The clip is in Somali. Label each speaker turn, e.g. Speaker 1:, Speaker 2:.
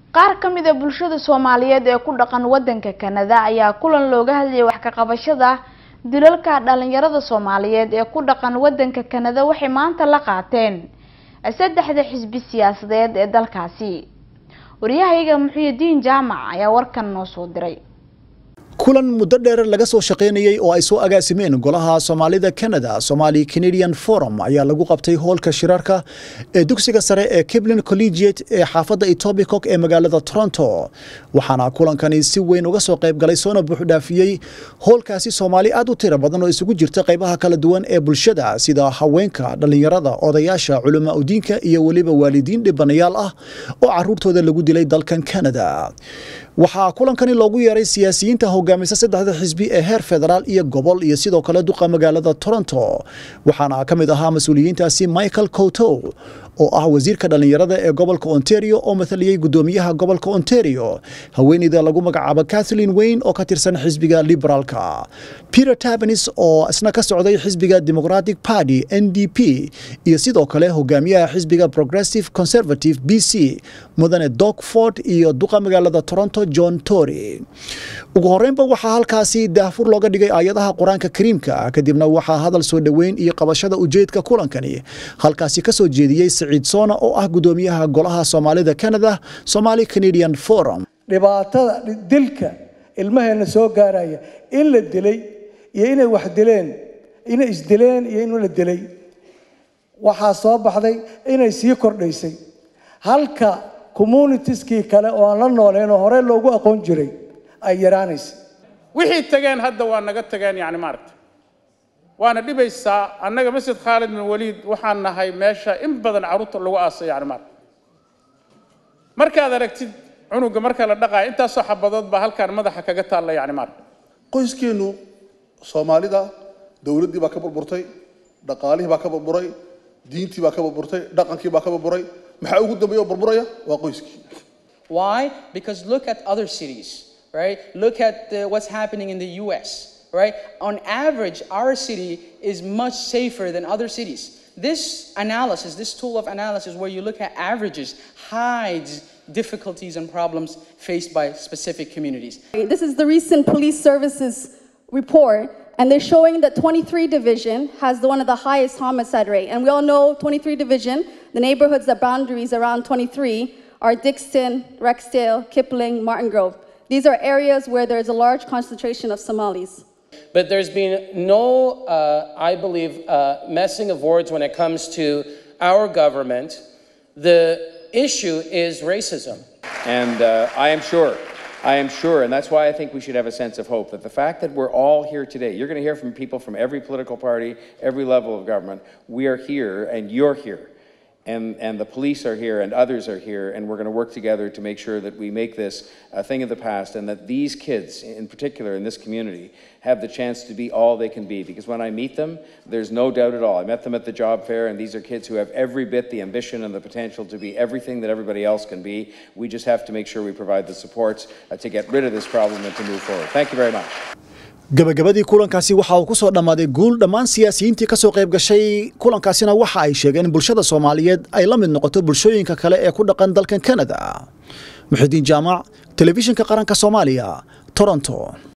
Speaker 1: qaar ka mid ah bulshada Soomaaliyeed ee ku dhaqan wadanka Canada ayaa kulan looga hadlayay wax ka qabashada dilalka dhalinyarada Soomaaliyeed ee ku dhaqan wadanka Canada waxay maanta la qaateen saddexda xisbi siyaasadeed ee dalkaasi. Wariyahayga Muxyidiin Jaamac ayaa warkan noo soo diray.
Speaker 2: kulan muddo dheer laga soo shaqeynayay oo ay soo agaasimeen golaha Soomaalida Canada Somali Canadian Forum ayaa lagu qabtay hoolka shirarka ee dugsiga sare ee Kipling Collegiate ee xaafadda Etobicoke ee magaalada Toronto waxaana kulankani si weyn uga soo qayb galay soona buux dhaafiyay hoolkaasi Soomaali aad u tiro badan oo isugu jirta qaybaha kala duwan ee bulshada sida haweenka dhalinyarada odayaasha culimo u diinka iyo waliba waalidiin dhibanayaal ah oo caruurtooda lagu dilay dalkan Canada waxaa kulankani loogu yeeray siyaasiyiinta hogaamisa saddexda xisbi ee heer federaal iyo gobol iyo sidoo kale duqa magaalada Toronto waxaana ka mid ahaa mas'uuliyiintaasi Michael Couto oo ah wasiirka dhalinyarada ee gobolka Ontario oo mathaliyay gudoomiyaha gobolka Ontario haweeneyda lagu magacaabo Kathleen Wayne oo ka tirsan xisbiga liberaalka Peter Tabanis oo isna ka socday xisbiga Democratic Party NDP iyo sidoo kale hogaamiyaha xisbiga Progressive Conservative BC mudane Doug Ford iyo duqa magaalada Toronto John Tory ugu horeynba waxaa halkaasi daafur looga dhigay aayadaha Quraanka Kariimka kadibna waxaa hadal soo dhaweyn iyo qabashada ujeedka kulankani halkaasi ka soo jeediyay Saciid Soona oo ah gudoomiyaha golaha Soomaalida Canada Somali Canadian Forum
Speaker 3: dhibaatada dilka ilmaheena soo gaaraya in la dilay iyo inay wax dileen inay isdileen iyo in la dilay waxa soo baxday inay sii kordhaysay halka communitieskii kale oo aan la nooleen oo hore loogu aqoon jiray ay yaraanaysa
Speaker 4: wixii tageen hadda waa naga tageen yani maarta waana dhibaysaa annaga masjid Khalid bin Waliid waxaan nahay meesha in badan caruurta lagu aasay yani maarta markaad aragtid cunuga marka la dhaqay inta soo xabadood ba halkaan madaxa kaga taala yani maarta
Speaker 5: qoyskeenu Soomaalida dawladii baa ka burburtay dhaqaalihii baa ka burburay diintii baa ka burburtay dhaqankii baa ka burburay maxaa ugu dambeeyo burburaya waa qoyskii.
Speaker 6: Why? Because look at other cities, right? Look at what's happening in the US, right? On average, our city is much safer than other cities. This analysis, this tool of analysis where you look at averages hides difficulties and problems faced by specific communities.
Speaker 7: This is the recent police services report. And they're showing that 23 Division has one of the highest homicide rate. And we all know 23 Division, the neighborhoods, the boundaries around 23 are Dixon, Rexdale, Kipling, Martin Grove. These are areas where there's a large concentration of Somalis.
Speaker 8: But there's been no, I believe, messing of words when it comes to our government. The issue is racism.
Speaker 9: And I am sure, and that's why I think we should have a sense of hope, that the fact that we're all here today, you're going to hear from people from every political party, every level of government. We are here, and you're here. And the police are here, and others are here, and we're going to work together to make sure that we make this a thing of the past, and that these kids, in particular in this community, have the chance to be all they can be. Because when I meet them, there's no doubt at all. I met them at the job fair, and these are kids who have every bit the ambition and the potential to be everything that everybody else can be. We just have to make sure we provide the supports to get rid of this problem and to move forward. Thank you very much.
Speaker 2: gabagabadii kulankaasi waxa uu ku soo dhamaaday guul dhammaan siyaasiyiintii ka soo qayb gashay kulankaasina waxa ay sheegeen in bulshada Soomaaliyeed ay la mid noqoto bulshooyinka kale ee ku dhaqan dalkan Canada. Muxyidiin Jaamac, telefishinka qaranka Soomaaliya, Toronto.